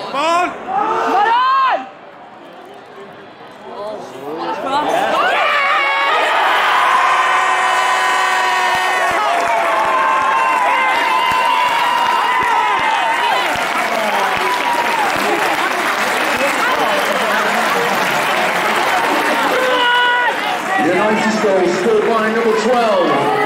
Come on! Come on! United's goal scored by number 12.